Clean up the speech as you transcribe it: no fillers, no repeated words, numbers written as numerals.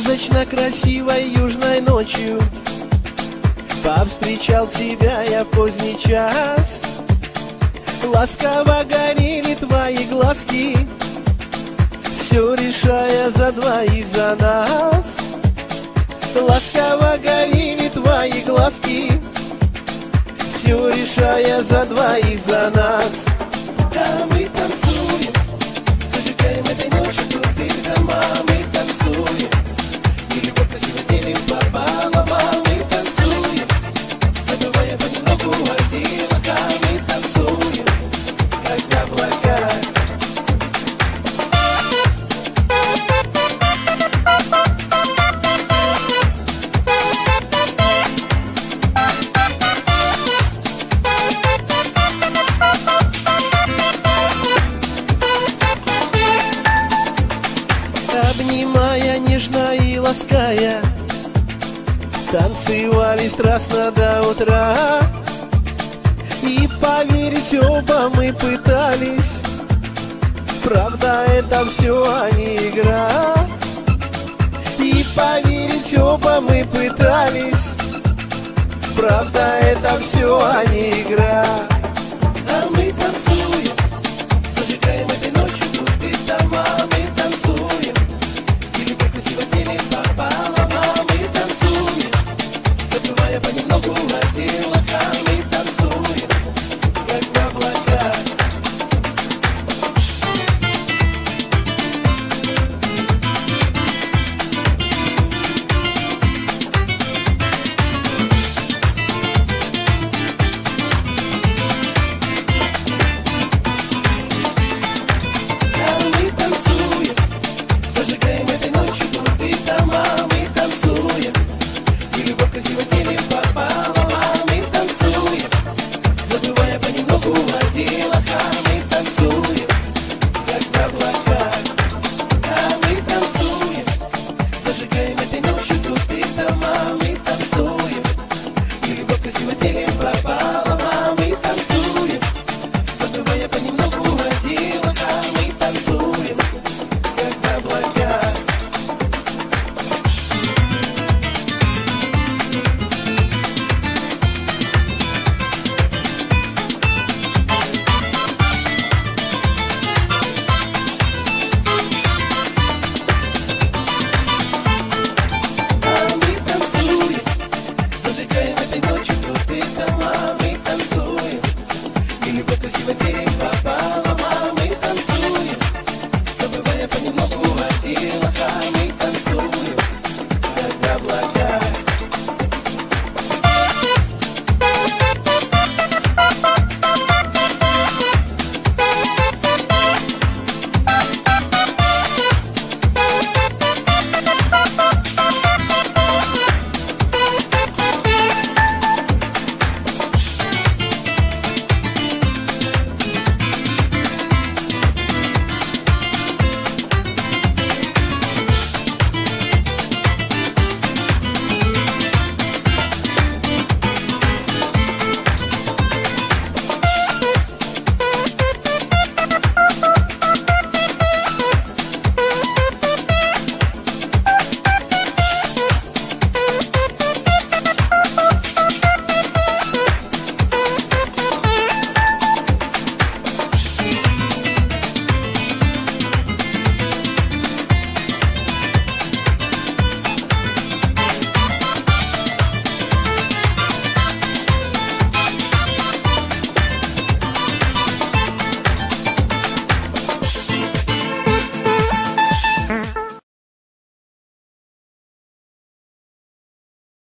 Сказочно красивой южной ночью повстречал тебя я в поздний час. Ласково горели твои глазки, все решая за двоих, за нас. Ласково горели твои глазки, все решая за двоих, за нас. Да, мы танцуем, зажигаем этой ночью крутые дома. Мы танцуем, и любовь красиво делим пополам. Мы танцуем, забывая понемногу о делах. Мы танцуем, как облака. Обнимая нежно и лаская, танцевали страстно до утра. И поверить оба мы пытались, правда это все, а не игра. И поверить оба мы пытались, правда это все, а не игра. А мы танцуем, зажигаем этой ночью крутые дома. Мы танцуем, и любовь красиво делим пополам.